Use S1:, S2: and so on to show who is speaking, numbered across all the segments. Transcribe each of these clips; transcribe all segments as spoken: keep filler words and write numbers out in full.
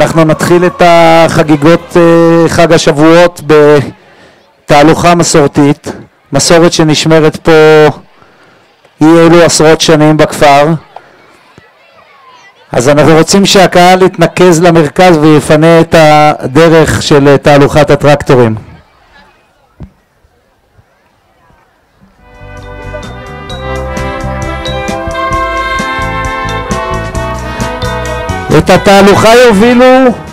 S1: אנחנו נתחיל את החגיגות חג השבועות בתהלוכה מסורתית, מסורת שנשמרת פה אי אלו עשרות שנים בכפר. אז אנחנו רוצים שהקהל יתנקז למרכז ויפנה את הדרך של תהלוכת הטרקטורים. את התהלוכה יובילו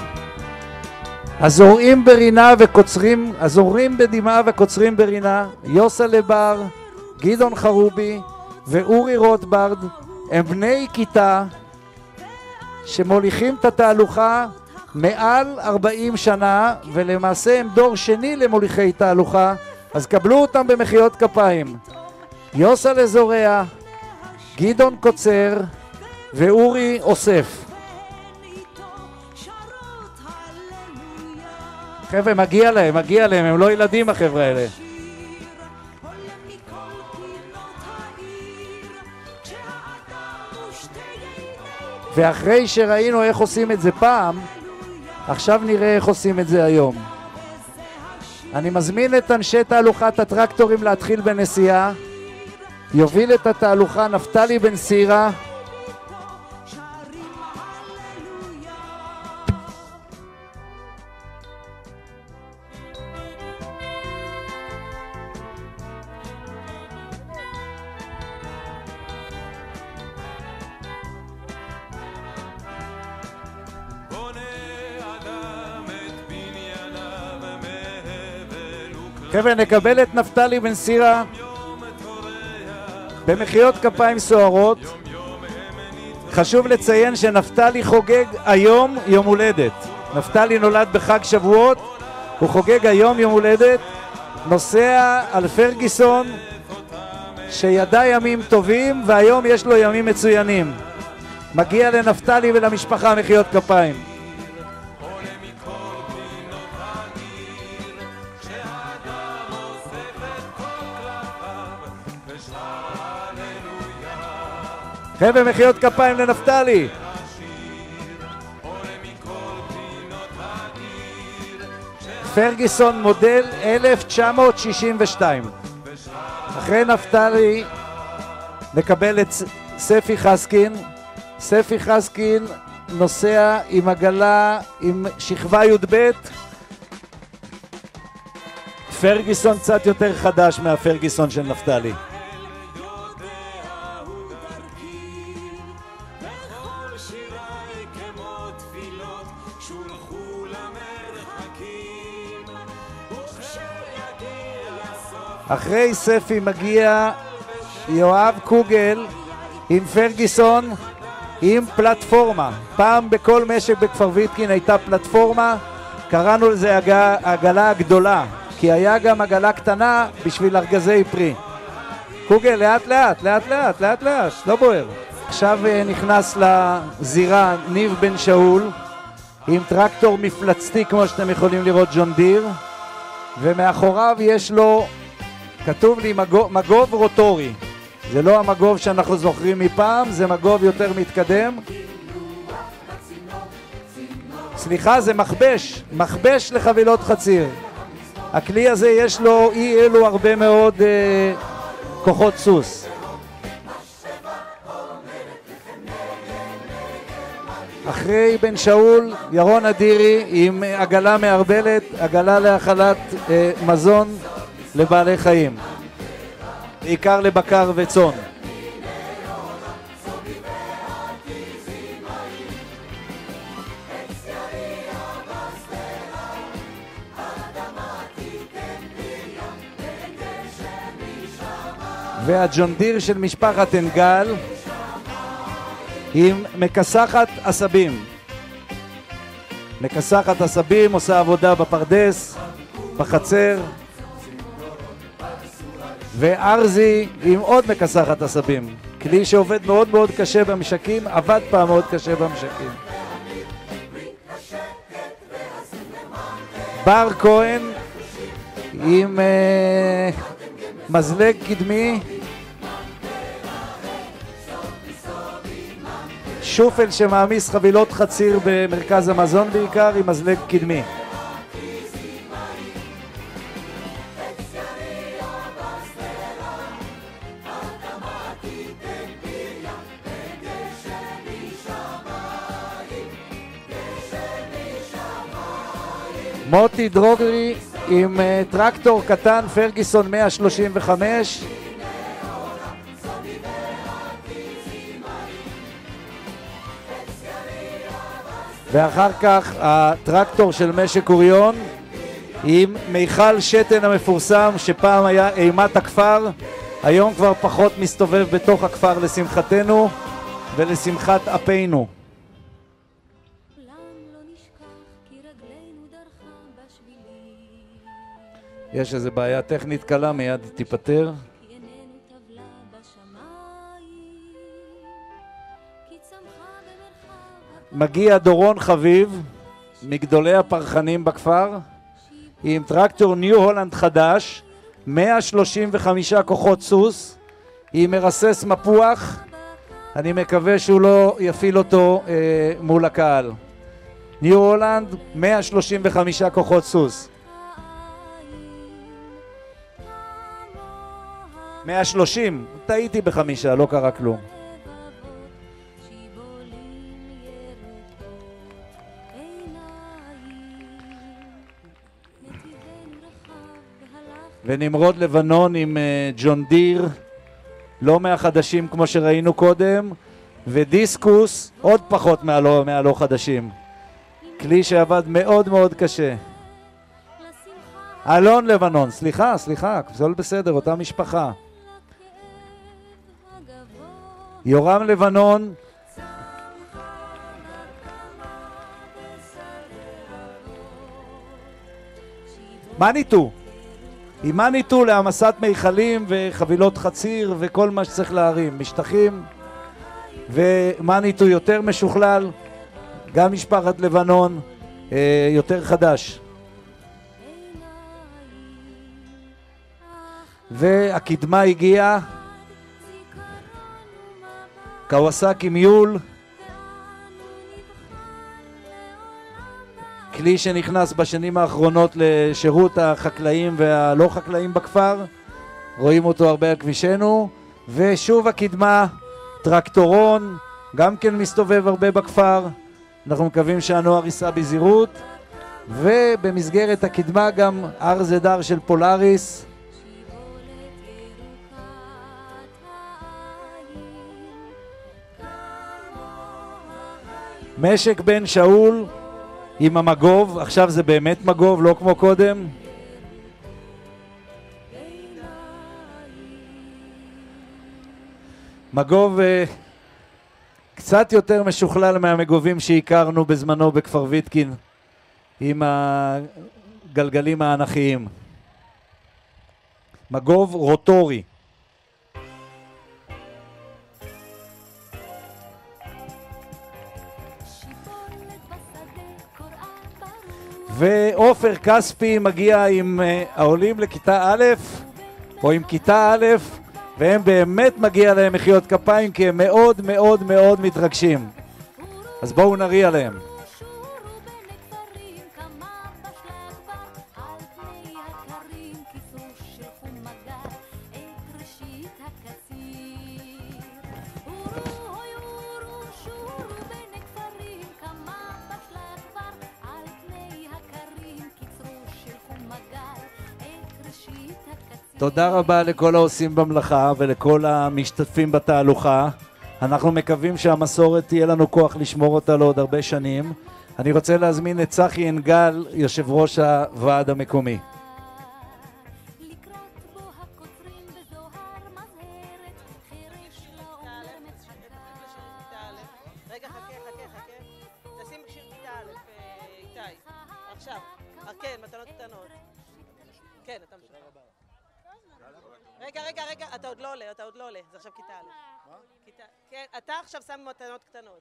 S1: הזורעים ברינה וקוצרים, הזורעים בדמעה וקוצרים ברינה, יוסה לבר, גדעון חרובי ואורי רוטברד. הם בני כיתה שמוליכים את התהלוכה מעל ארבעים שנה, ולמעשה הם דור שני למוליכי תהלוכה, אז קבלו אותם במחיאות כפיים. יוסה לזורע, גדעון קוצר ואורי אוסף. חבר'ה, מגיע להם, מגיע להם, הם לא ילדים החבר'ה האלה. ואחרי שראינו איך עושים את זה פעם, עכשיו נראה איך עושים את זה היום. אני מזמין את אנשי תהלוכת הטרקטורים להתחיל בנסיעה. יוביל את התהלוכה נפתלי בן סירה. חבר'ה, נקבל את נפתלי בן סירה במחיאות כפיים סוערות. חשוב לציין שנפתלי חוגג היום יום הולדת. נפתלי נולד בחג שבועות, הוא חוגג היום יום הולדת. נוסע על פרגיסון שידע ימים טובים, והיום יש לו ימים מצוינים. מגיע לנפתלי ולמשפחה מחיאות כפיים. חבר'ה, מחיאות כפיים לנפתלי. פרגיסון מודל אלף תשע מאות שישים ושתיים. אחרי נפתלי נקבל את ספי חסקין. ספי חסקין נוסע עם עגלה עם שכבה י' ב'. פרגיסון קצת יותר חדש מהפרגיסון של נפתלי. אחרי ספי מגיע יואב קוגל עם פרגיסון עם פלטפורמה. פעם בכל משק בכפר ויתקין הייתה פלטפורמה, קראנו לזה העגלה הגדולה, כי היה גם עגלה קטנה בשביל ארגזי פרי. קוגל, לאט לאט, לאט לאט, לאט לאט, לא בוער. עכשיו נכנס לזירה ניב בן שאול עם טרקטור מפלצתי כמו שאתם יכולים לראות, ג'ון דיר, ומאחוריו יש לו, כתוב לי מגוב, מגוב רוטורי. זה לא המגוב שאנחנו זוכרים מפעם, זה מגוב יותר מתקדם. סליחה, זה מכבש, מכבש לחבילות חציר. הכלי הזה יש לו אי אלו הרבה מאוד אה, כוחות סוס. אחרי בן שאול, ירון אדירי עם עגלה מערבלת, עגלה להאכלת אה, מזון לבעלי חיים, בעיקר לבקר וצאן. והג'ון דיר של משפחת אנגל עם מקסחת עשבים. מקסחת עשבים עושה עבודה בפרדס, בחצר. וארזי עם עוד מקסחת עשבים, כלי שעובד מאוד מאוד קשה במשקים, עבד פעם מאוד קשה במשקים. בר כהן עם uh, מזלג קדמי, שופל שמעמיס חבילות חציר במרכז המזון בעיקר עם מזלג קדמי. מוטי דרוגרי עם uh, טרקטור קטן פרגיסון מאה שלושים וחמש. ואחר כך הטרקטור של משק אוריון עם מיכל שתן המפורסם שפעם היה אימת הכפר, היום כבר פחות מסתובב בתוך הכפר לשמחתנו ולשמחת אפינו. יש איזו בעיה טכנית קלה, מיד תיפטר. מגיע דורון חביב, מגדולי הפרחנים בכפר, עם טרקטור ניו הולנד חדש, מאה שלושים וחמישה כוחות סוס, עם מרסס מפוח. אני מקווה שהוא לא יפעיל אותו אה, מול הקהל. ניו הולנד, מאה שלושים וחמישה כוחות סוס. מאה שלושים, טעיתי בחמישה, לא קרה כלום. ונמרוד לבנון עם uh, ג'ון דיר, לא מהחדשים כמו שראינו קודם, ודיסקוס עוד פחות מהלא, מהלא חדשים. כלי שעבד מאוד מאוד קשה. אלון לבנון, סליחה, סליחה, זה לא בסדר, אותה משפחה. יורם לבנון, מה ניתו? עם מה ניתו להעמסת מיכלים וחבילות חציר וכל מה שצריך להרים, משטחים, ומה ניתו יותר משוכלל, גם משפחת לבנון, אה, יותר חדש. והקדמה הגיעה, קוואסקי מיול, כלי שנכנס בשנים האחרונות לשירות החקלאים והלא חקלאים בכפר, רואים אותו הרבה על כבישנו. ושוב הקדמה, טרקטורון, גם כן מסתובב הרבה בכפר, אנחנו מקווים שהנוער ייסע בזהירות. ובמסגרת הקדמה גם אר זדר של פולאריס, משק בן שאול עם המגוב, עכשיו זה באמת מגוב, לא כמו קודם. מגוב uh, קצת יותר משוכלל מהמגובים שהכרנו בזמנו בכפר ויתקין, עם הגלגלים האנכיים. מגוב רוטורי. ואופר כספי מגיע עם uh, העולים לכיתה א', או עם כיתה א', והם באמת מגיע להם מחיאות כפיים, כי הם מאוד מאוד מאוד מתרגשים. אז בואו נריע להם. תודה רבה לכל העושים במלאכה ולכל המשתתפים בתהלוכה. אנחנו מקווים שהמסורת תהיה לנו כוח לשמור אותה לעוד הרבה שנים. אני רוצה להזמין את צחי אנגל, יושב ראש הוועד המקומי.
S2: רגע, רגע, רגע, אתה עוד לא עולה, אתה עוד לא עולה, זה עכשיו כיתה א'. מה? כיתה, כן, אתה עכשיו שם מתנות קטנות.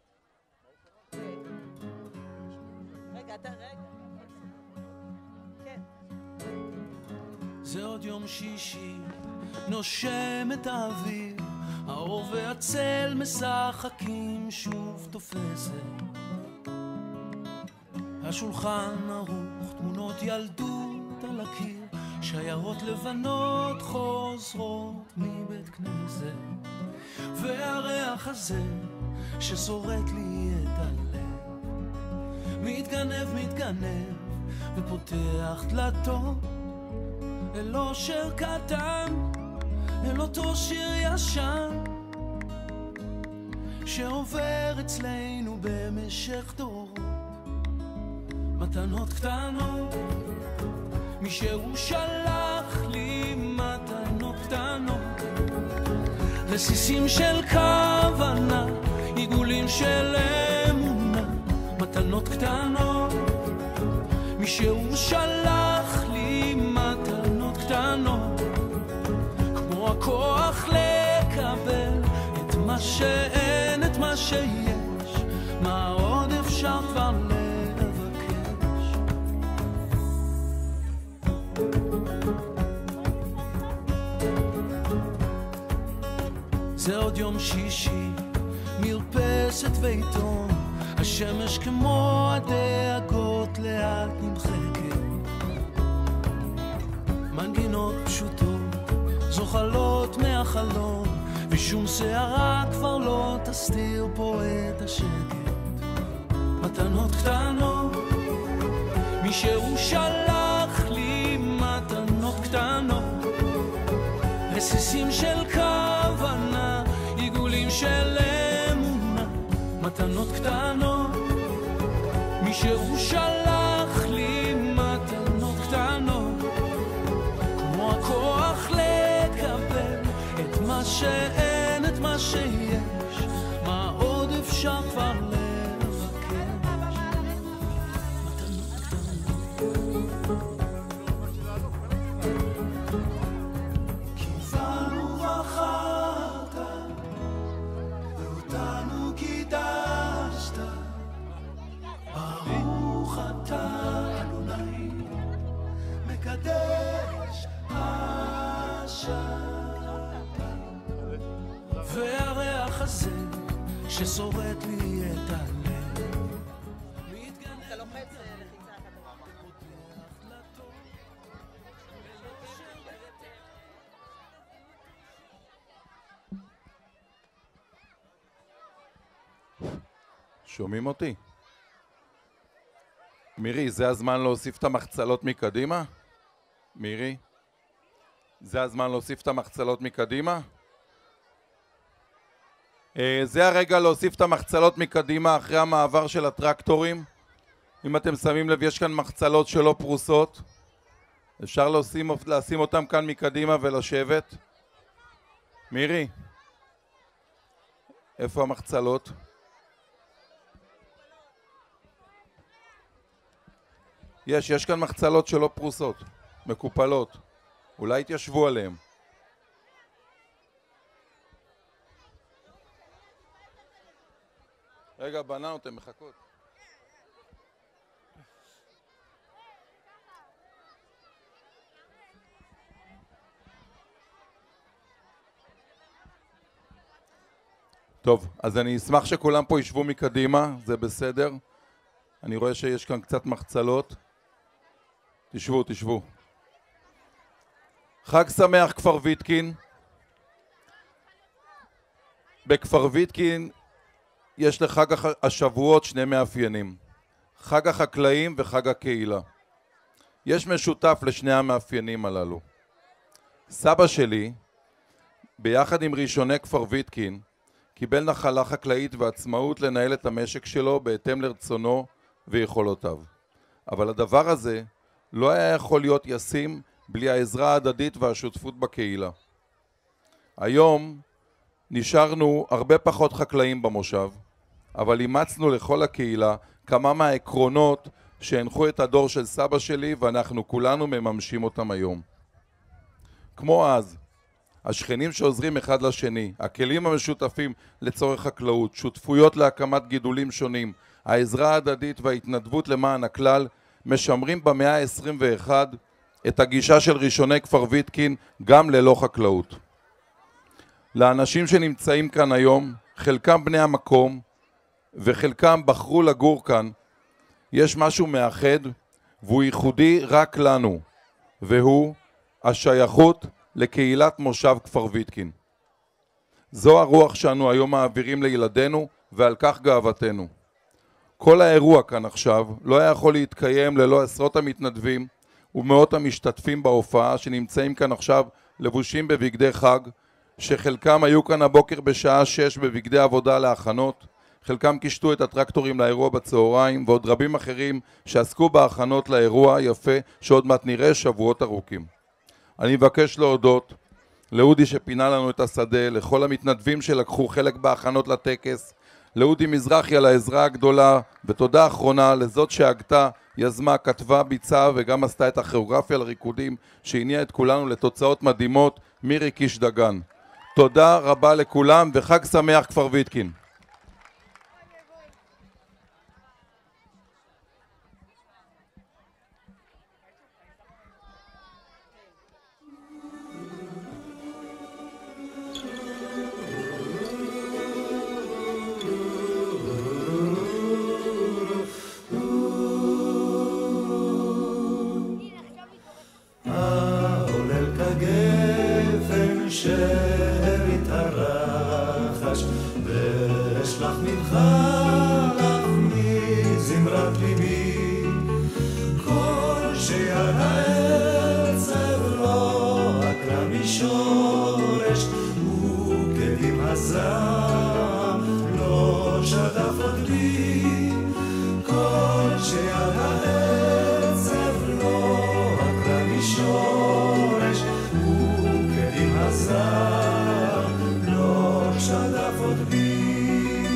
S2: רגע, אתה, רגע. כן.
S3: זה עוד יום שישי, נושם את האוויר, האור והצל משחקים שוב תופסת, השולחן ערוך, תמונות ילדות על הקיר, שיירות לבנות חוזרות מבית כנסת, והריח הזה ששורט לי את הלב מתגנב מתגנב ופותח דלתות אל אושר קטן, אל אותו שיר ישן שעובר אצלנו במשך דורות, מתנות קטנות, מי שהוא שלח לי מתנות קטנות, רסיסים של כוונה, עיגולים של אמונה, מתנות קטנות, מי שהוא שלח לי מתנות קטנות, כמו הכוח לקבל את מה שאין, את מה שיש, מה עוד אפשר כבר לבקש. זה עוד יום שישי, מרפסת ועיתון, השמש כמו הדאגות לאט נמחקת, מנגינות פשוטות זוחלות מהחלון, ושום שערה כבר לא תסתיר פה את השקט, מתנות קטנות, מי שהוא שלח לי מתנות קטנות, רסיסים של כוונה, עיגולים של אמונה, מתנות קטנות, מי שהוא שלח לי מתנות קטנות, כמו הכוח לקבל את מה שאין, את מה שיש, מה עוד אפשר כבר לבקש, מתנות קטנות. קיבלנו בחרת ואותנו קידשת, ברוך אתה אדוני מקדש השבת, והריח הזה ששורט לי את הלב
S2: אתה לוחץ לחיצה אחת.
S4: שומעים אותי? מירי, זה הזמן להוסיף את המחצלות מקדימה? מירי? זה הזמן להוסיף את המחצלות מקדימה? זה הרגע להוסיף את המחצלות מקדימה אחרי המעבר של הטרקטורים. אם אתם שמים לב, יש כאן מחצלות שלא פרוסות. אפשר לשים, לשים אותם כאן מקדימה ולשבת. מירי, איפה המחצלות? יש, יש כאן מחצלות שלא פרוסות, מקופלות. אולי תיישבו עליהם. רגע, בנות, אתן מחכות. טוב, אז אני אשמח שכולם פה ישבו מקדימה, זה בסדר. אני רואה שיש כאן קצת מחצלות. תשבו, תשבו. חג שמח כפר ויתקין. בכפר ויתקין יש לחג השבועות שני מאפיינים, חג החקלאים וחג הקהילה. יש משותף לשני המאפיינים הללו. סבא שלי, ביחד עם ראשוני כפר ויתקין, קיבל נחלה חקלאית ועצמאות לנהל את המשק שלו בהתאם לרצונו ויכולותיו. אבל הדבר הזה לא היה יכול להיות ישים בלי העזרה ההדדית והשותפות בקהילה. היום נשארנו הרבה פחות חקלאים במושב, אבל אימצנו לכל הקהילה כמה מהעקרונות שהנחו את הדור של סבא שלי, ואנחנו כולנו מממשים אותם היום. כמו אז, השכנים שעוזרים אחד לשני, הכלים המשותפים לצורך חקלאות, שותפויות להקמת גידולים שונים, העזרה ההדדית וההתנדבות למען הכלל, משמרים במאה ה-עשרים ואחת את הגישה של ראשוני כפר ויתקין גם ללא חקלאות. לאנשים שנמצאים כאן היום, חלקם בני המקום וחלקם בחרו לגור כאן, יש משהו מאחד והוא ייחודי רק לנו, והוא השייכות לקהילת מושב כפר ויתקין. זו הרוח שאנו היום מעבירים לילדינו, ועל כך גאוותנו. כל האירוע כאן עכשיו לא היה יכול להתקיים ללא עשרות המתנדבים ומאות המשתתפים בהופעה שנמצאים כאן עכשיו לבושים בבגדי חג, שחלקם היו כאן הבוקר בשעה שש בבגדי עבודה להכנות, חלקם קישטו את הטרקטורים לאירוע בצהריים, ועוד רבים אחרים שעסקו בהכנות לאירוע יפה שעוד מעט נראה שבועות ארוכים. אני מבקש להודות לאודי שפינה לנו את השדה, לכל המתנדבים שלקחו חלק בהכנות לטקס, לאודי מזרחי על העזרה הגדולה, ותודה אחרונה לזאת שהגתה, יזמה, כתבה, ביצעה וגם עשתה את הכיאוגרפיה לריקודים שהניעה את כולנו לתוצאות מדהימות, מירי קיש דגן. תודה רבה לכולם וחג שמח כפר ויתקין.
S3: שארית הרחש ואשלח ממך לך מזמרת ליבי כל שיד העצב לא עקרה משורש וכדים הזעם לא שדף עוד לי כל שיד העצב לא עקרה משורש הזר לא שדף עוד בי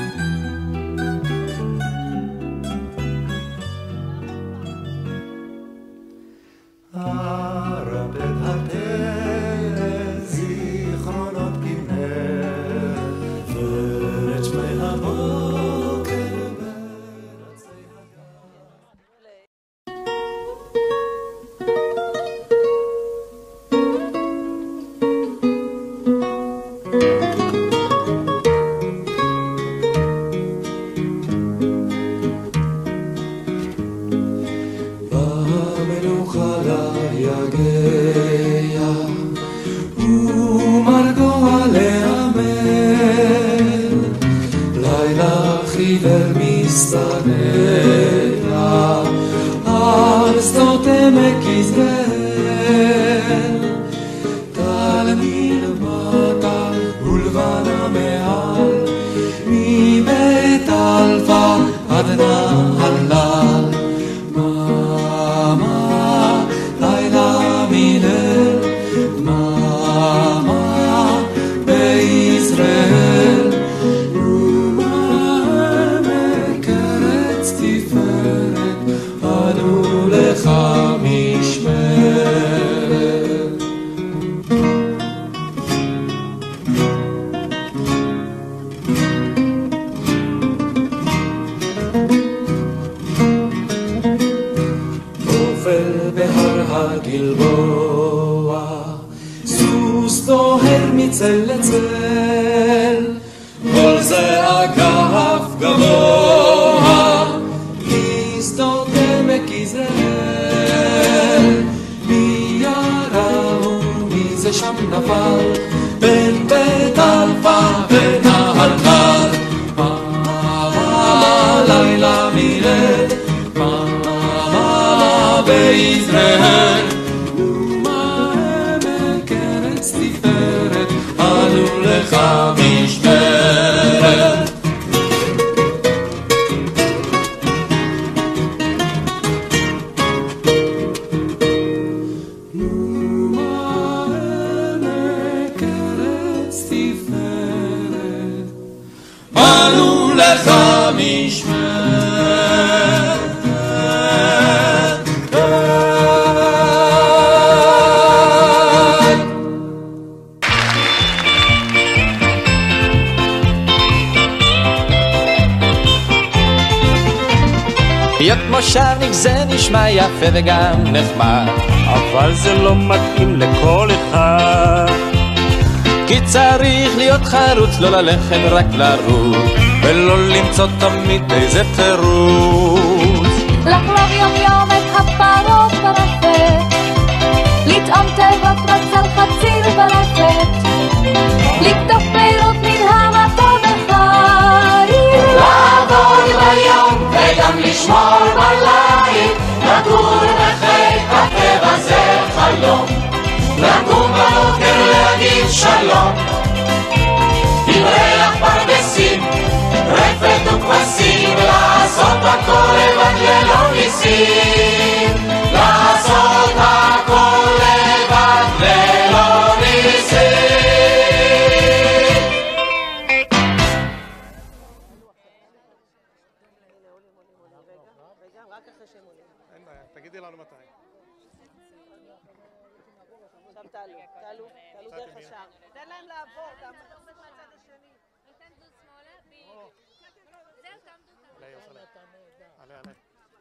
S3: הרב את התל זיכרונות כנר ואת שמי הבוקר ברצי
S5: מושבניק זה נשמע יפה וגם נחמד,
S6: אבל זה לא מתאים לכל אחד.
S5: כי צריך להיות חרוץ, לא ללכת רק לרוץ, ולא למצוא תמיד איזה תירוץ.
S6: לחלוב יום יום את הפרות ברפת, לטעום תיבות רצל חציל ברפת, לקטוף פירות מן המטות החיים,
S3: לעבוד ביום וגם לשמור בליל, לגור בחיק הטבע זה חלום, לקום בבוקר להגיד שלום, עם ריח פרדסים, רפת וכבשים, לעשות הכל לבד ללא ניסים, לעשות הכל לבד ללא ניסים.
S2: רגע, רק אחרי שהם עולים.
S7: אין בעיה, תגידי לנו מתי.
S2: עכשיו תעלו, תעלו, תעלו דרך השער. תן להם לעבור, תעמוד מהצד השני.
S7: עלה, עלה.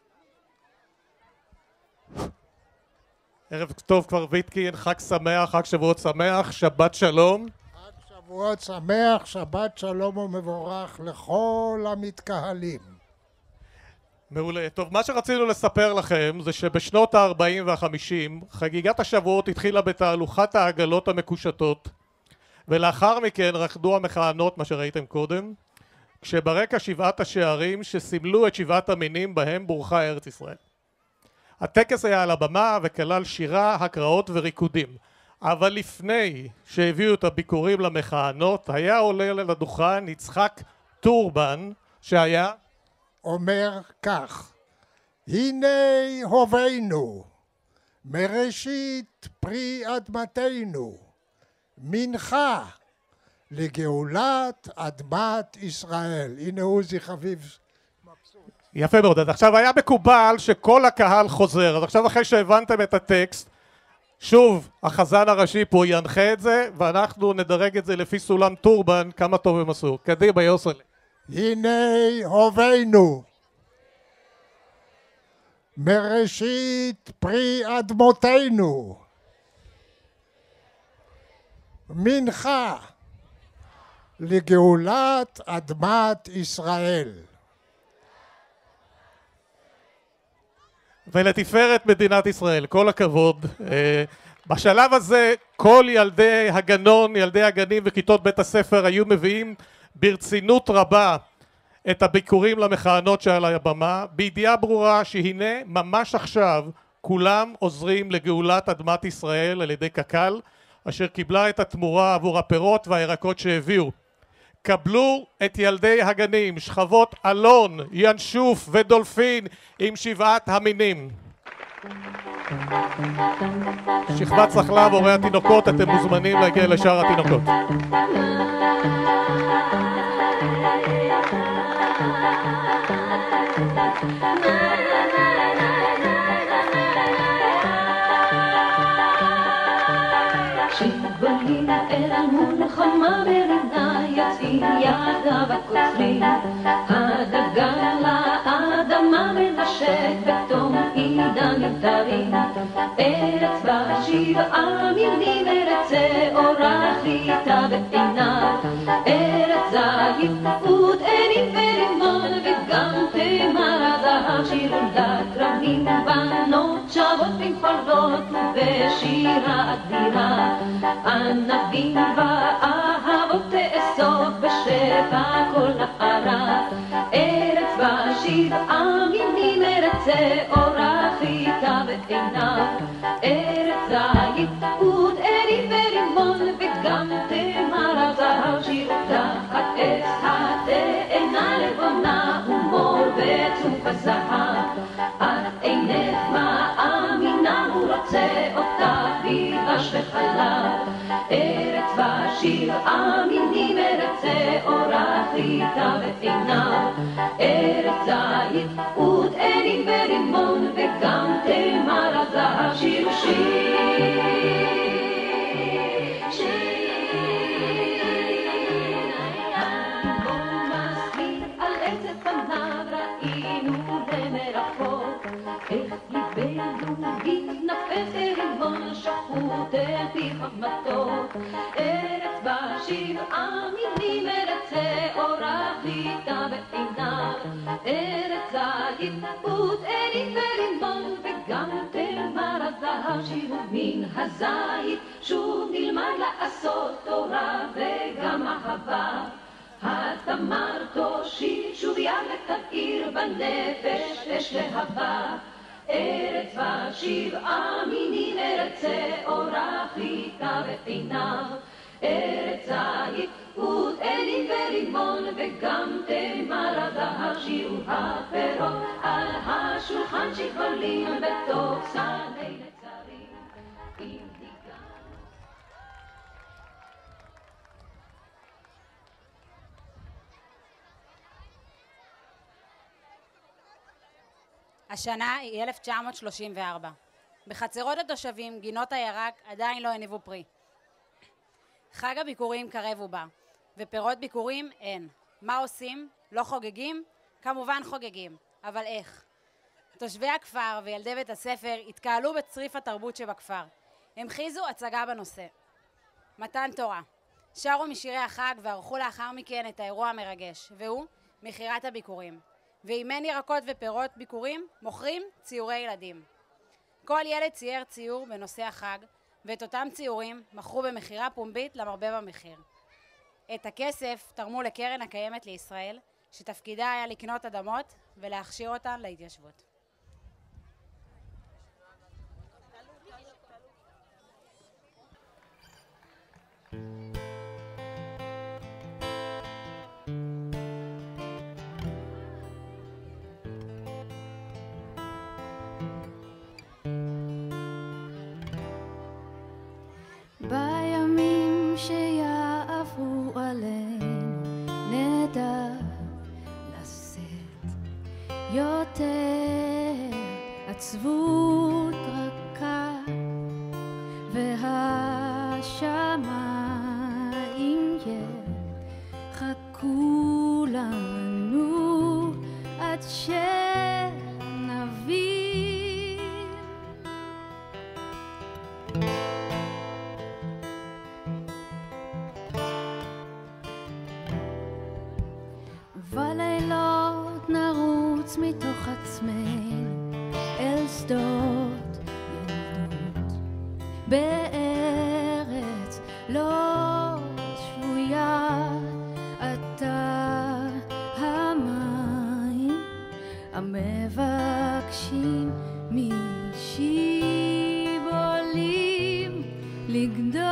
S7: ערב טוב כפר ויתקין, חג שמח, חג שבועות שמח, שבת שלום.
S8: חג שבועות שמח, שבת שלום ומבורך לכל המתקהלים.
S7: מעולה. טוב, מה שרצינו לספר לכם זה שבשנות ה-ארבעים וה-חמישים חגיגת השבועות התחילה בתהלוכת העגלות המקושטות, ולאחר מכן רקדו המכהנות, מה שראיתם קודם, כשברקע שבעת השערים שסימלו את שבעת המינים בהם בורכה ארץ ישראל. הטקס היה על הבמה וכלל שירה, הקראות וריקודים, אבל לפני שהביאו את הביקורים למכהנות היה עולה לדוכן יצחק טורבן שהיה
S8: אומר כך: הנה הובנו מראשית פרי אדמתנו, מנחה לגאולת אדמת ישראל. הנה עוזי חביב.
S7: יפה מאוד. אז עכשיו היה מקובל שכל הקהל חוזר, אז עכשיו אחרי שהבנתם את הטקסט, שוב החזן הראשי פה ינחה את זה, ואנחנו נדרג את זה לפי סולם טורבן, כמה טוב הם עשו. קדימה יוסל.
S8: הנה הובנו מראשית פרי אדמותינו, מנחה לגאולת אדמת ישראל.
S7: ולתפארת מדינת ישראל, כל הכבוד. בשלב הזה כל ילדי הגנון, ילדי הגנים וכיתות בית הספר היו מביאים ברצינות רבה את הביקורים למכהנות שעל הבמה, בידיעה ברורה שהנה ממש עכשיו כולם עוזרים לגאולת אדמת ישראל על ידי קק"ל, אשר קיבלה את התמורה עבור הפירות והירקות שהביאו. קבלו את ילדי הגנים, שכבות אלון, ינשוף ודולפין עם שבעת המינים. שכבת סחלב, הורי התינוקות, אתם מוזמנים להגיע לשאר התינוקות.
S6: שיבולים אל מול חומה ברינה, יוצאים ידיו הקוצרים, הדגה לאדמה מנשק בתום עידן נבטרים. ארץ בה שבעה מינים, ארץ אורה חיטה ועינה, ארץ זית ופות עינים ורימון, וגם תמר הזהב שירודה קרבים, בנות שוות במחולות ובשירה אדירה, ענבים ואהבות תאסוף בשפע כל נערה. ארץ בה שבעה מינים, ארץ אורה חיטה ועינה, ארץ זית ופות עינים ורימון, וגם תמר הזהב שירודה עץ התאנה לבונה ומור וצוף הזהב. את אינך מאמינה, הוא רוצה אותך בדבש וחלב. ארץ בה שבעה מינים, ארץ אורה חיטה ועינה, ארץ זית ופות עינים ורימון, וגם תמר הזהב שיר שיר ראינו למרחוק, איך ליבנו התנפח לרימון, חזון שפוט אל פי חוכמתו. ארץ בה שבעה מינים, ארץ אורה חיטה ועיניו. ארץ זית אות ענית ולימון, וגם תמר הזהב שירו מן הזית. שוב נלמד לעשות תורה וגם אהבה. התמר תושיט שוב יד ותבעיר בנפש אש להבה. ארץ בה שבעה מינים, ארץ אורה חיטה ועיניו. ארץ זית אות ענית ולימון, וגם תמר הזהב שירו הפירות. על השולחן שכבלים בתוך שדה נצרים.
S9: השנה היא אלף תשע מאות שלושים וארבע. בחצרות התושבים גינות הירק עדיין לא הניבו פרי. חג הביקורים קרב ובא, ופירות ביקורים אין. מה עושים? לא חוגגים? כמובן חוגגים, אבל איך? תושבי הכפר וילדי בית הספר התקהלו בצריף התרבות שבכפר. המחיזו הצגה בנושא. מתן תורה. שרו משירי החג וערכו לאחר מכן את האירוע המרגש, והוא מכירת הביקורים. ואם אין ירקות ופירות ביקורים, מוכרים ציורי ילדים. כל ילד צייר ציור בנושא החג, ואת אותם ציורים מכרו במחירה פומבית למרבה במחיר. את הכסף תרמו לקרן הקיימת לישראל, שתפקידה היה לקנות אדמות ולהכשיר אותן להתיישבות.
S10: בימים שיעברו עלינו נדע לשאת יותר עצבות רכה, והשמיים יחכו לנו עד שנבין. בלילות נרוץ מתוך עצמנו אל שדות ילדות, בארץ לא שפויה. אתה המים המבקשים משיבולים לגדול.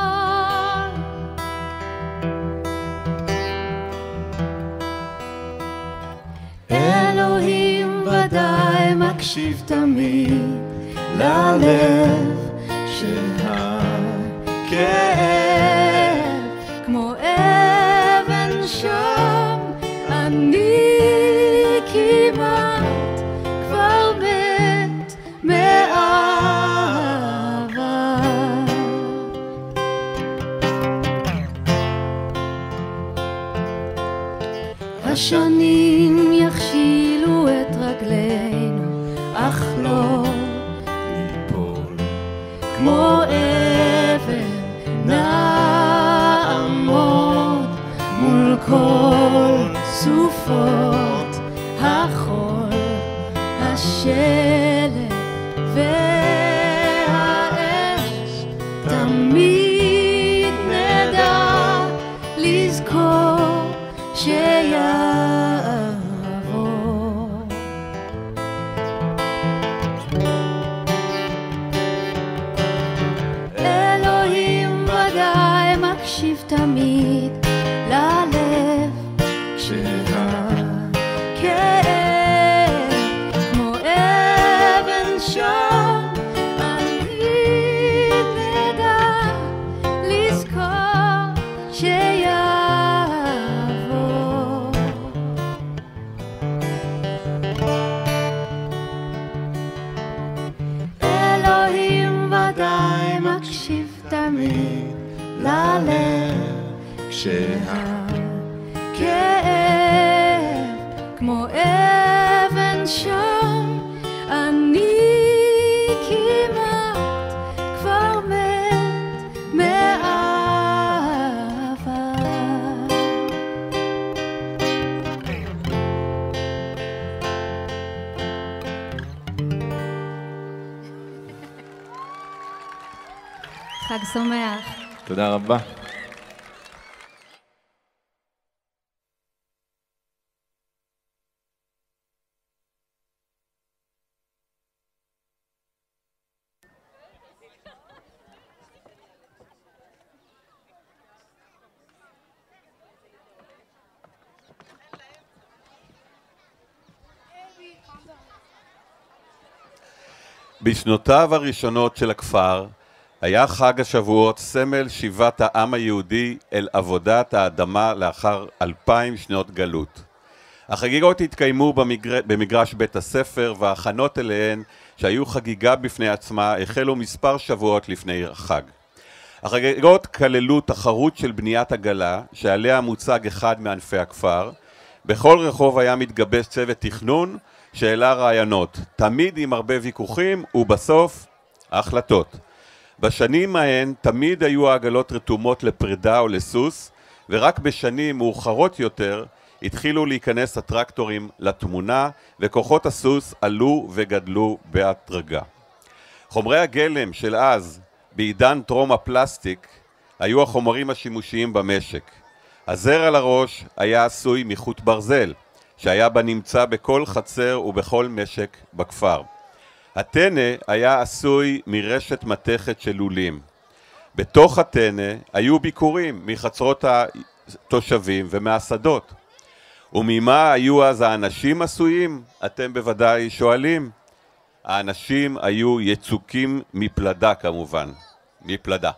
S10: אלוהים ודאי מקשיב תמיד ללב שהכאב כמו אבן שם. אני כמעט כבר מת מאהבה. השנים יכשילו את רגלינו, אך לא ניפול כמו אבן. נעמוד מול כל סופות החול, השלג והאש. תמיד נדע לזכור שיעבור. אלוהים ודאי מקשיב תמיד ללב כשהכאב כמו אבן שם. אני נדע לזכור שיעבור. חג שמח.
S5: תודה רבה. בשנותיו הראשונות של הכפר היה חג השבועות סמל שיבת העם היהודי אל עבודת האדמה לאחר אלפיים שנות גלות. החגיגות התקיימו במגר... במגרש בית הספר, וההכנות אליהן, שהיו חגיגה בפני עצמה, החלו מספר שבועות לפני החג. החגיגות כללו תחרות של בניית עגלה, שעליה מוצג אחד מענפי הכפר. בכל רחוב היה מתגבש צוות תכנון שהעלה רעיונות, תמיד עם הרבה ויכוחים ובסוף החלטות. בשנים ההן תמיד היו העגלות רתומות לפרידה או לסוס, ורק בשנים מאוחרות יותר התחילו להיכנס הטרקטורים לתמונה, וכוחות הסוס עלו וגדלו בהדרגה. חומרי הגלם של אז, בעידן טרום הפלסטיק, היו החומרים השימושיים במשק. הזר על הראש היה עשוי מחוט ברזל, שהיה בנמצא בכל חצר ובכל משק בכפר. הטנא היה עשוי מרשת מתכת של לולים. בתוך הטנא היו ביקורים מחצרות התושבים ומהשדות. וממה היו אז האנשים עשויים? אתם בוודאי שואלים. האנשים היו יצוקים מפלדה כמובן, מפלדה.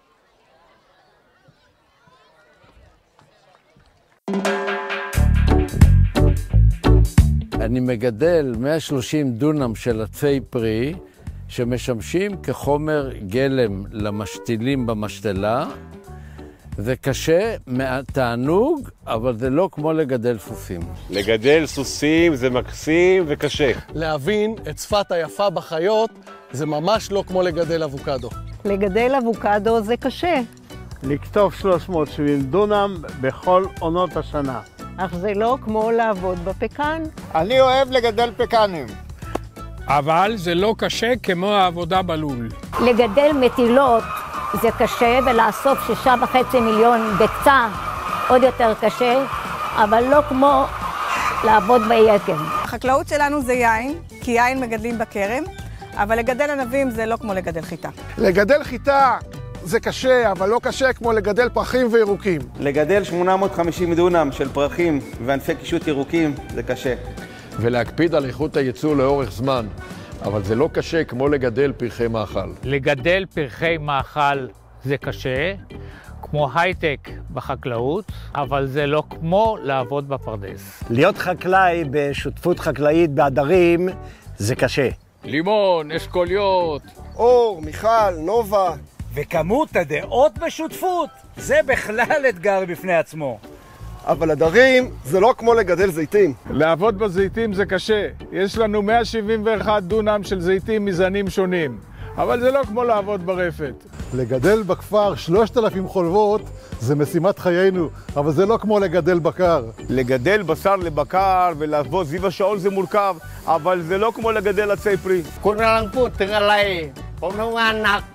S11: אני מגדל מאה ושלושים דונם של עטפי פרי שמשמשים כחומר גלם למשתילים במשתלה. זה קשה, תענוג, אבל זה לא כמו לגדל סוסים.
S12: לגדל סוסים זה מקסים וקשה.
S13: להבין את שפת היפה בחיות זה ממש לא כמו לגדל אבוקדו.
S14: לגדל אבוקדו זה קשה.
S15: לקטוף שלוש מאות שבעים דונם בכל עונות השנה.
S14: אך זה לא כמו לעבוד בפקן.
S16: אני אוהב לגדל פקנים.
S17: אבל זה לא קשה כמו העבודה בלול.
S18: לגדל מטילות זה קשה, ולאסוף שישה וחצי מיליון ביצה עוד יותר קשה, אבל לא כמו לעבוד ביקם.
S19: החקלאות שלנו זה יין, כי יין מגדלים בכרם, אבל לגדל ענבים זה לא כמו לגדל חיטה.
S16: לגדל חיטה זה קשה, אבל לא קשה כמו לגדל פרחים וירוקים.
S20: לגדל שמונה מאות וחמישים דונם של פרחים וענפי קישוט ירוקים זה קשה.
S21: ולהקפיד על איכות הייצור לאורך זמן, אבל זה לא קשה כמו לגדל פרחי מאכל.
S22: לגדל פרחי מאכל זה קשה, כמו הייטק בחקלאות, אבל זה לא כמו לעבוד בפרדס.
S23: להיות חקלאי בשותפות חקלאית בעדרים זה קשה.
S17: לימון, אשכוליות,
S16: אור, מיכל, נובה.
S24: וכמות הדעות בשותפות זה בכלל אתגר בפני עצמו.
S16: אבל הדרים זה לא כמו לגדל זיתים.
S15: לעבוד בזיתים זה קשה. יש לנו מאה שבעים ואחד דונם של זיתים מזנים שונים. אבל זה לא כמו לעבוד ברפת.
S25: לגדל בכפר שלושת אלפים חולבות זה משימת חיינו, אבל זה לא כמו לגדל בקר.
S12: לגדל בשר לבקר ולעבוד סביב השעון זה מורכב, אבל זה לא כמו לגדל עצי פרי.
S23: คุณกำลังพูดถึงอะไรผมทำงานหนัก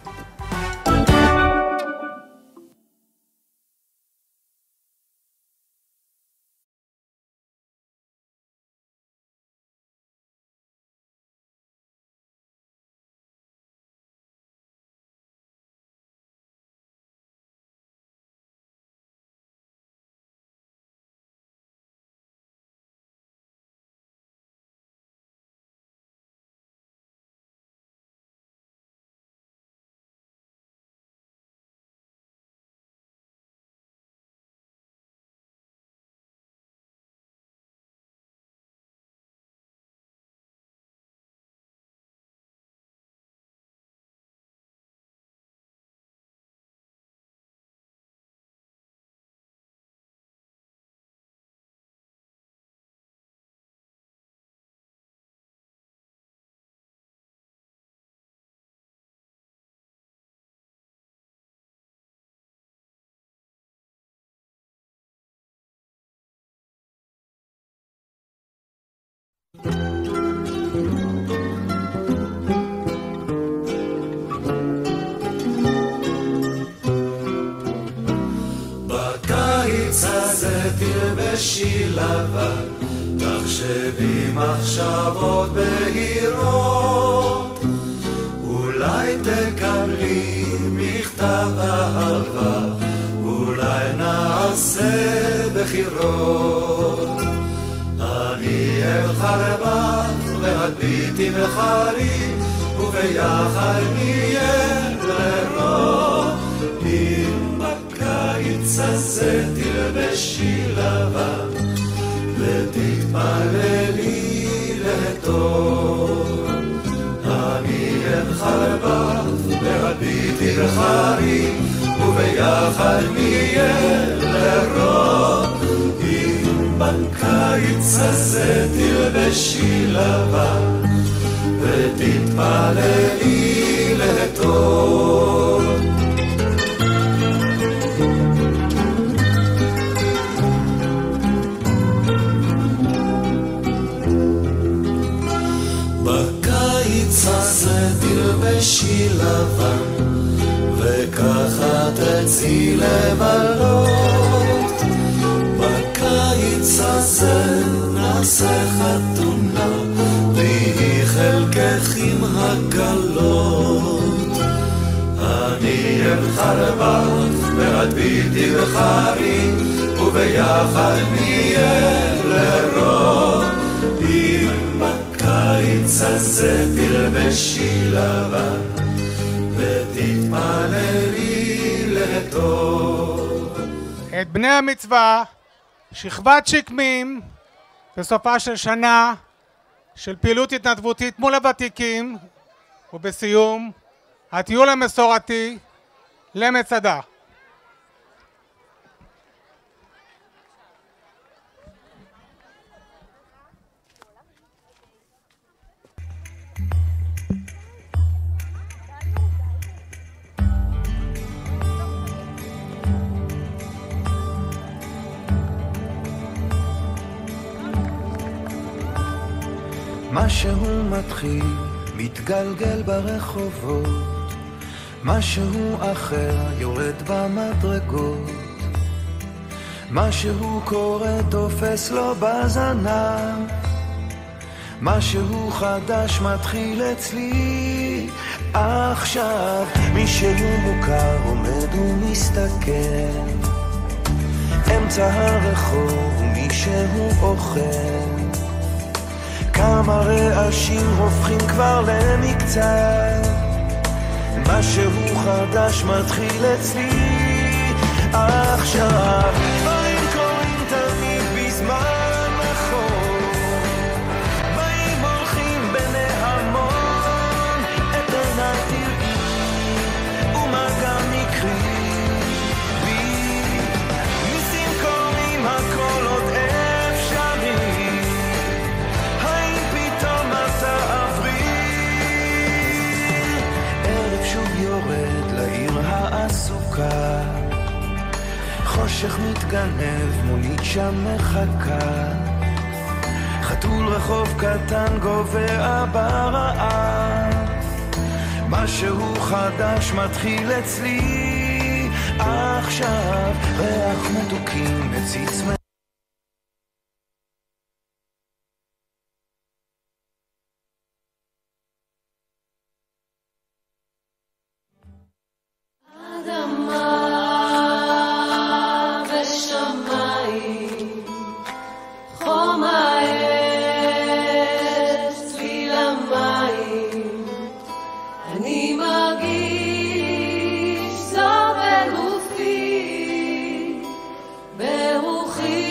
S1: תלבשי לבן, תחשבי מחשבות בהירות, אולי תקבלי מכתב אהבה, אולי נעשה בחירות. אני אלך לבד והביטי בחרי, וביחד נהיה לרוב. אם בקיץ הזה תלבשי לבן ותתפללי לטוב, אני אלך לבד והביטי בחרי, וביחד נהיה לרוב. אם בקיץ הזה תלבשי לבן ותתפללי לטוב. בקיץ הזה תלבשי לבן, וככה תצאי לבלות. בקיץ הזה נעשה חתונה, ויהי חלקך עם הקלות. אני אלך לבד ואת ביתי בחרי, וביחד נהיה לרוב. אם בקיץ הזה תלבשי לבן ותתפללי לטוב.
S2: את בני המצווה, שכבת שקמים, בסופה של שנה של פעילות התנדבותית מול הוותיקים, ובסיום הטיול המסורתי למצדה.
S3: משהו מתחיל, מתגלגל ברחובות, משהו אחר יורד במדרגות, משהו קורה תופס לו בזנב, משהו חדש מתחיל אצלי עכשיו. מישהו מוכר עומד ומסתכל, אמצע הרחוב ומישהו אוכל, כמה רעשים הופכים כבר למקצת, משהו חדש מתחיל אצלי עכשיו. דברים קורים תמיד בזמן נכון, באים הולכים בנהמון, את עיניי תראי ומה גם מקרי, ניסים קורים הכל עוד אפשרי, יורד לעיר העסוקה, חושך מתגנב, מונית שם מחכה, חתול רחוב קטן גובע ברעב, משהו חדש מתחיל אצלי עכשיו. ריח מתוקים מציץ מ...
S6: ברוחי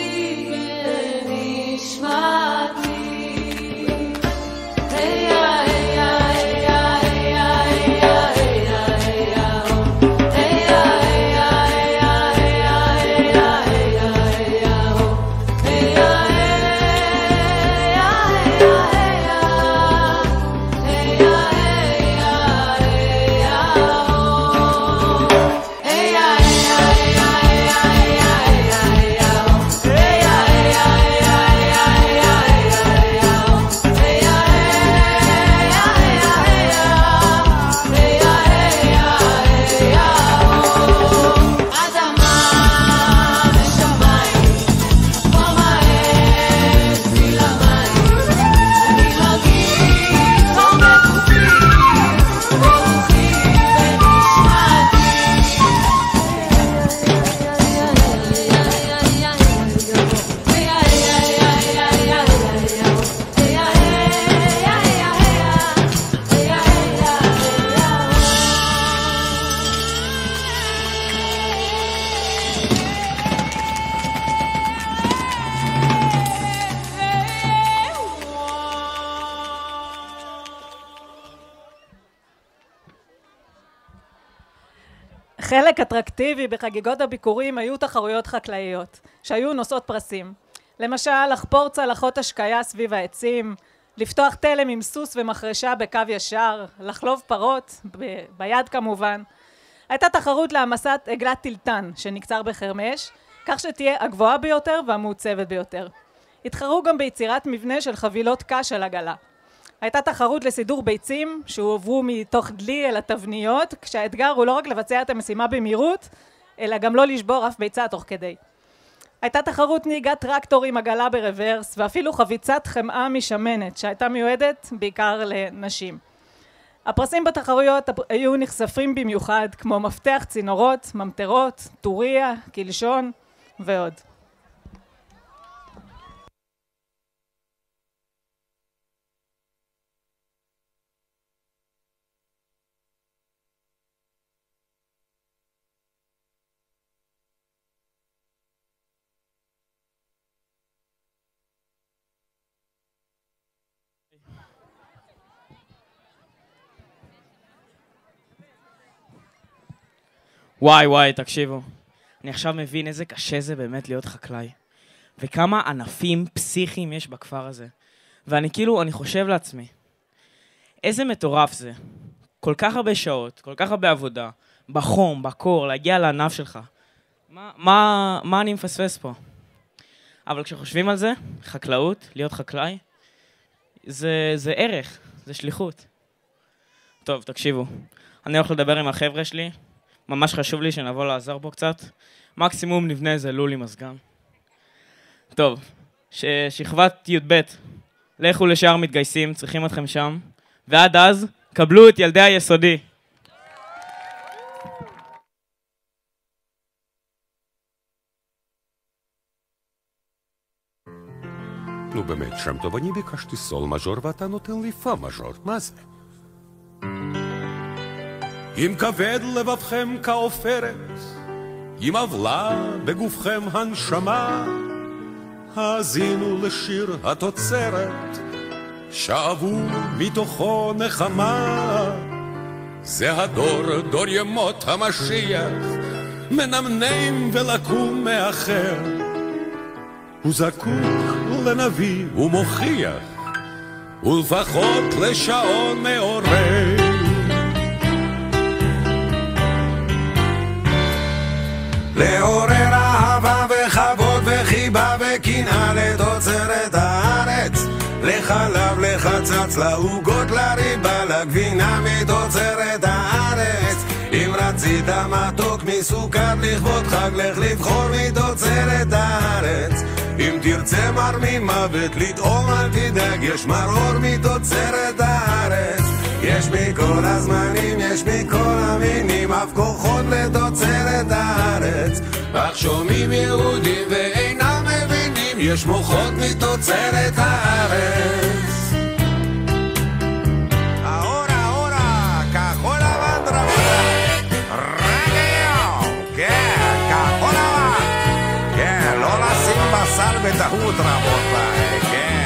S4: חלק אטרקטיבי בחגיגות הביקורים היו תחרויות חקלאיות, שהיו נושאות פרסים. למשל, לחפור צלחות השקיה סביב העצים, לפתוח תלם עם סוס ומחרשה בקו ישר, לחלוב פרות, ב- ביד כמובן. הייתה תחרות להעמסת עגלת טילטן שנקצר בחרמש, כך שתהיה הגבוהה ביותר והמעוצבת ביותר. התחרו גם ביצירת מבנה של חבילות קש על עגלה. הייתה תחרות לסידור ביצים שהועברו מתוך דלי אל התבניות, כשהאתגר הוא לא רק לבצע את המשימה במהירות, אלא גם לא לשבור אף ביצה תוך כדי. הייתה תחרות נהיגת טרקטור עם עגלה ברוורס, ואפילו חביצת חמאה משמנת, שהייתה מיועדת בעיקר לנשים. הפרסים בתחרויות היו נחשפים במיוחד, כמו מפתח צינורות, ממטרות, טוריה, קלשון ועוד.
S7: וואי וואי, תקשיבו. אני עכשיו מבין איזה קשה זה באמת להיות חקלאי. וכמה ענפים פסיכיים יש בכפר הזה. ואני כאילו, אני חושב לעצמי, איזה מטורף זה. כל כך הרבה שעות, כל כך הרבה עבודה, בחום, בקור, להגיע לענף שלך. מה, מה, מה אני מפספס פה? אבל כשחושבים על זה, חקלאות, להיות חקלאי, זה, זה ערך, זה שליחות. טוב, תקשיבו. אני הולך לדבר עם החבר'ה שלי. ממש חשוב לי שנבוא לעזור פה קצת. מקסימום נבנה איזה לול עם מזגן. טוב, ש- שכבת י' ב', לכו לשאר מתגייסים, צריכים אתכם שם. ועד אז, קבלו את ילדי היסודי.
S8: נו באמת, שם טוב, אני ביקשתי סול מז'ור ואתה נותן לי פה מז'ור, מה זה? אם כבד לבבכם כעופרת, אם עבלה בגופכם הנשמה, האזינו לשיר התוצרת, שאבו מתוכו נחמה. זה הדור, דור ימות המשיח, מנמנם ולקום מאחר. הוא זקוק לנביא ומוכיח, ולפחות לשעון מעורר.
S1: לעורר אהבה וכבוד וחיבה וקנאה לתוצרת הארץ, לחלב, לחצץ, לעוגות, לריבה, לגבינה מתוצרת הארץ. אם רצית מתוק מסוכר לכבוד חג, לך לבחור מתוצרת הארץ. אם תרצה מר ממוות לטעום אל תדאג, יש מרור מתוצרת הארץ. יש מכל הזמנים, יש מכל המינים, אף כוחות לתוצרת הארץ. אך שומעים יהודים ואינם מבינים, יש מוחות מתוצרת הארץ. אהורה, אהורה, כחול לבן רבותיי. רגע יום, כן, כחול לבן. כן, לא לשים בשר בטעות רבותיי, כן.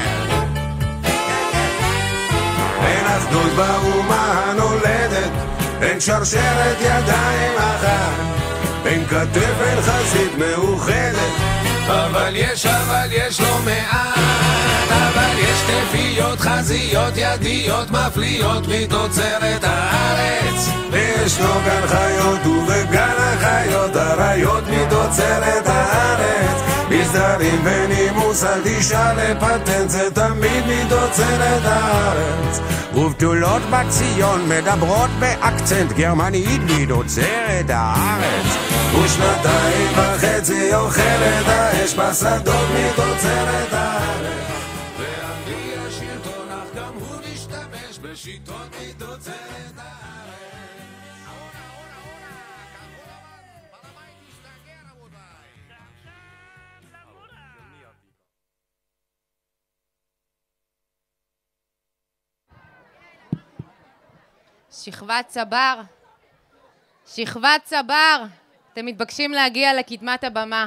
S1: אין אסדות באומה הנולדת, אין שרשרת ידיים אחת, אין כתף, אין חזית מאוחדת, אבל יש, אבל יש לא מעט, אבל יש תפיות, חזיות, ידיות, מפליות מתוצרת הארץ. וישנו גן חיות ובגן החיות, הריות מתוצרת הארץ. מסדרים ונימוס, אל תשאל לפטנט, זה תמיד מתוצרת הארץ. ובתולות בציון מדברות באקצנט גרמנית מתוצרת הארץ. ושנתיים וחצי אוכלת האש בשדות מתוצרת הארץ. ואבי השלטון אך גם הוא משתמש בשיטות מתוצרת הארץ.
S9: שכבת צבר, שכבת צבר, אתם מתבקשים להגיע לקדמת הבמה.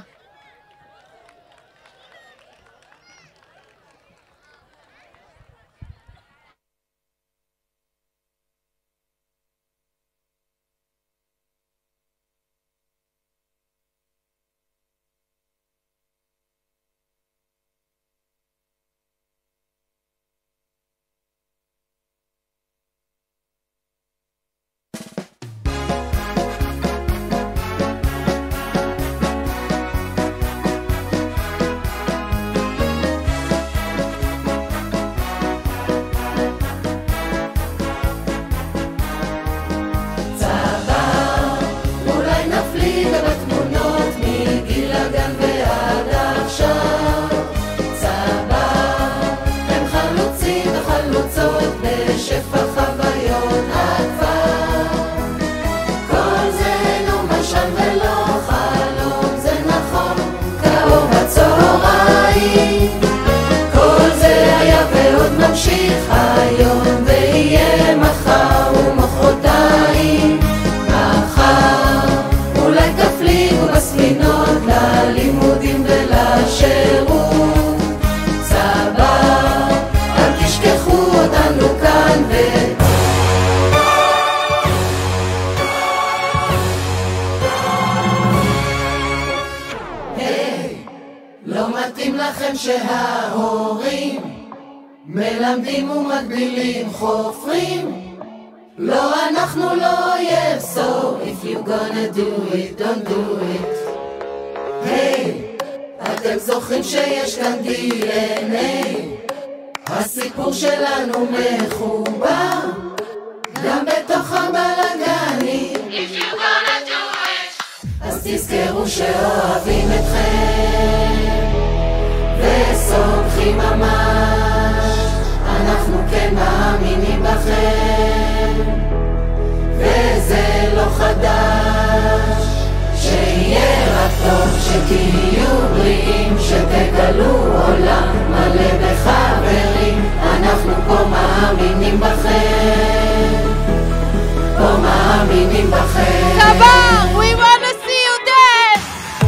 S5: מתאים לכם שההורים מלמדים ומגבילים חופרים? לא, אנחנו לא אויב, so if you gonna do it, don't do it. היי, אתם זוכרים שיש כאן די אן איי? הסיפור שלנו מחובר גם בתוך הבלגנים. If you gonna do it, אז תזכרו שאוהבים אתכם וסומכים ממש, אנחנו כן מאמינים בכם וזה לא חדש, שיהיה רק טוב, שתהיו בריאים, שתגלו עולם מלא בחברים, אנחנו פה מאמינים בכם, פה מאמינים בכם.
S9: סבר, we wanna see you dance!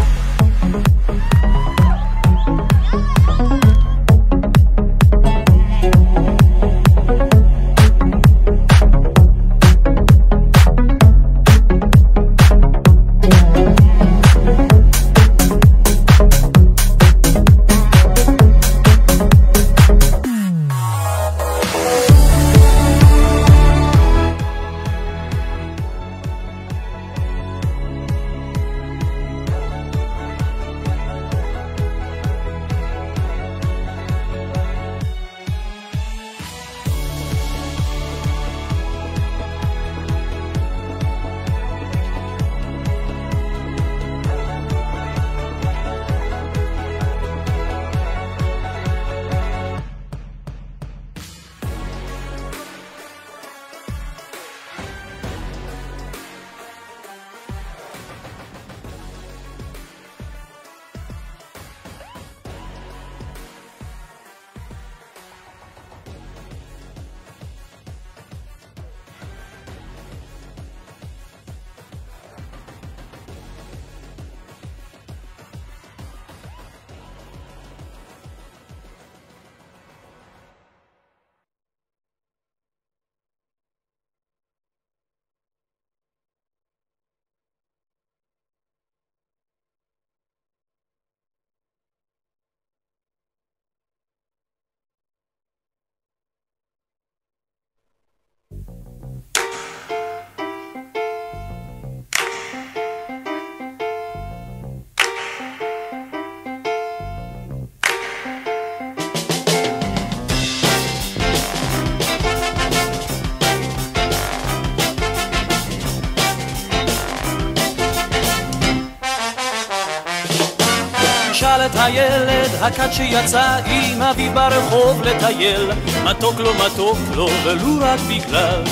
S10: שאל את הילד הכת שיצא עם אביו ברחוב לטייל, מתוק לו מתוק לו ולו רק בגלל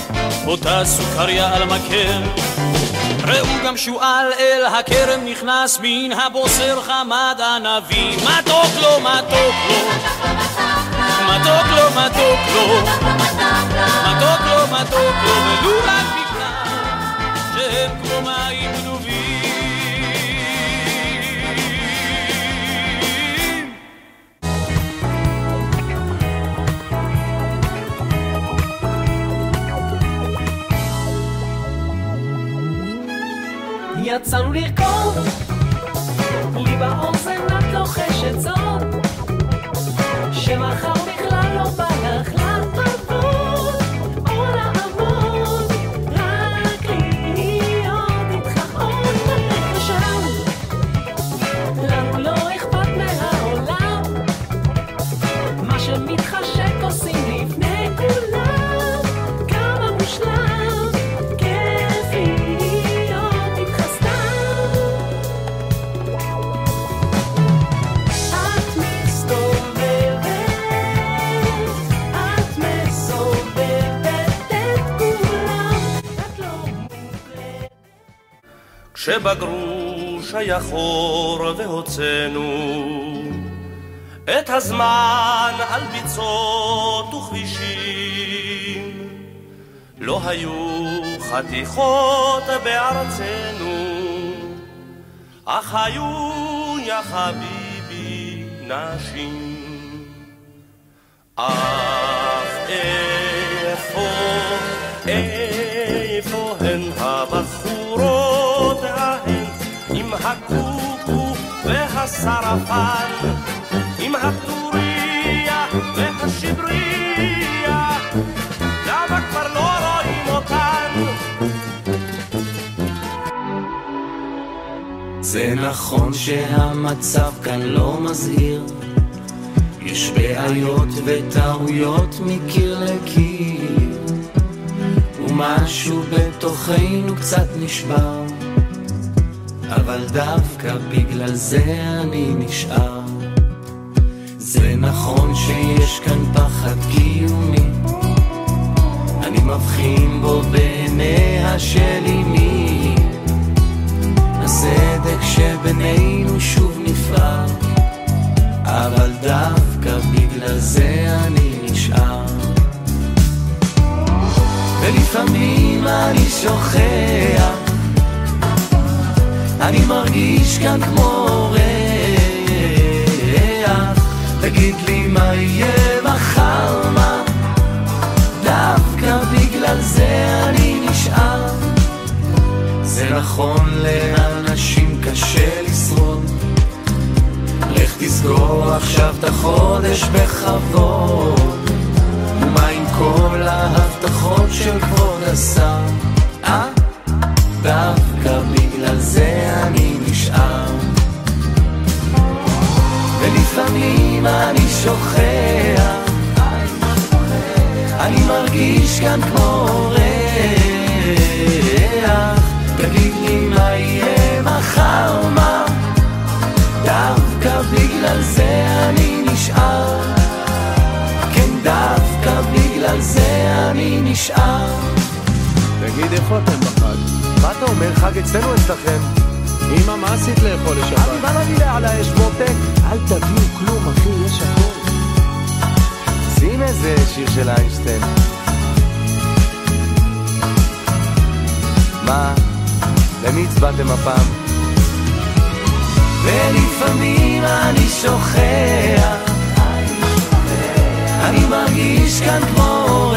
S10: אותה סוכריה על מקל. ראו גם שועל אל הכרם נכנס, מן הבוסר חמד ענבים, מתוק לו מתוק לו מתוק לו מתוק לו מתוק לו מתוק לו ולו רק בגלל שהם כמו מים גנובים.
S11: יצאנו לרקוד, לי באוזן את לוחשת זאת, שמחר בכלל לא בא לך לעבוד או לעבוד, רק להיות איתך עוד בדרך לשם. לנו לא אכפת מהעולם, מה שמתחשק עושים לפני כולם, כמה מושלם, כיף להיות איתך סתם. את מסתובבת, את מסובבת את כולם, את לא מוקלטת.
S10: כשבגרוש היה חור והוצאנו את הזמן על ביצות וכבישים, לא היו חתיכות בארצנו, אך היו יא חביבי נשים. אך איפה, איפה הן הבחורות ההן עם הקוקו והסרפן,
S3: זה נכון שהמצב כאן לא מזהיר, יש בעיות וטעויות מקיר לקיר, ומשהו בתוכנו קצת נשבר, אבל דווקא בגלל זה אני נשאר. זה נכון שיש כאן פחד קיומי, אני מבחין בו בעיניה של אמי, הסדק שבינינו שוב נפער, אבל דווקא בגלל זה אני נשאר. ולפעמים אני שוכח, אני מרגיש כאן כמו ריח, תגיד לי מה יהיה מחר, מה דווקא בגלל זה אני נשאר. זה נכון לאנשים קשה לשרוד, לך תסגור עכשיו את החודש בכבוד, ומה עם כל ההבטחות של כבוד השר, אה? דווקא בגלל זה אני נשאר. ולפעמים אני שוכח, אני מרגיש כאן כמו ריח, תגיד לי מה יהיה מחר, מה דווקא בגלל זה אני נשאר. כן, דווקא בגלל זה אני נשאר.
S13: תגיד, איפה אתם בחג? מה אתה אומר? חג אצלנו אצלכם? אמא, מה עשית לאכול לשבת? אבי, מה נגילה על האש מותק? אל תביאו כלום, אחי, יש הכל. שים איזה שיר של איינשטיין. מה? למי הצבעתם הפעם?
S3: ולפעמים אני שוכח, אני מרגיש כאן כמו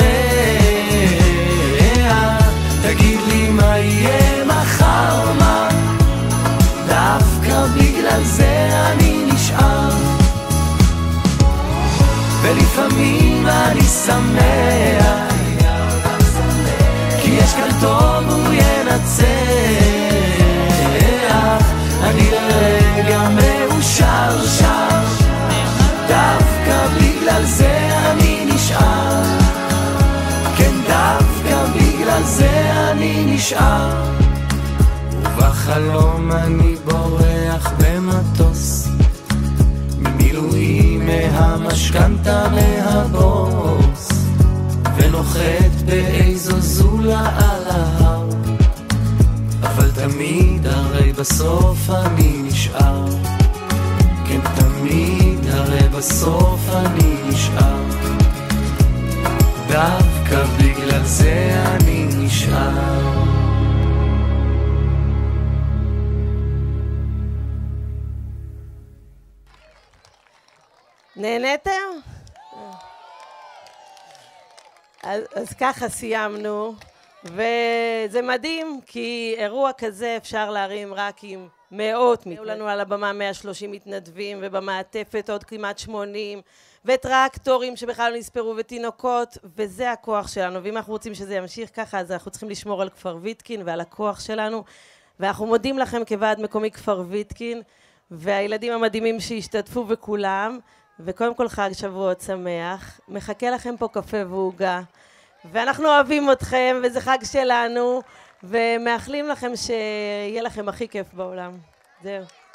S3: ריח, תגיד לי מה יהיה מחר, מה דווקא בגלל זה אני נשאר. ולפעמים אני שמח, כי יש כאן טוב הוא ינצח, אני לרגע מאושר שר, דווקא בגלל זה אני נשאר. כן, דווקא בגלל זה אני נשאר. ובחלום אני בורח במטוס, ממילואים מהמשכנתה מהבוס, ונוחת באיזו זולה על ההר, אבל תמיד הרי בסוף אני נשאר. כן, תמיד הרי בסוף אני נשאר. דווקא בגלל זה אני נשאר.
S14: נהניתם? אז, אז ככה סיימנו, וזה מדהים כי אירוע כזה אפשר להרים רק עם מאות מתנדבים. היו לנו על הבמה מאה ושלושים מתנדבים, ובמעטפת עוד כמעט שמונים, וטרקטורים שבכלל לא נספרו, ותינוקות, וזה הכוח שלנו. ואם אנחנו רוצים שזה ימשיך ככה, אז אנחנו צריכים לשמור על כפר ויתקין ועל הכוח שלנו, ואנחנו מודים לכם כוועד מקומי כפר ויתקין, והילדים המדהימים שהשתתפו וכולם, וקודם כל חג שבועות שמח, מחכה לכם פה קפה ועוגה, ואנחנו אוהבים אתכם, וזה חג שלנו, ומאחלים לכם שיהיה לכם הכי כיף בעולם. זהו.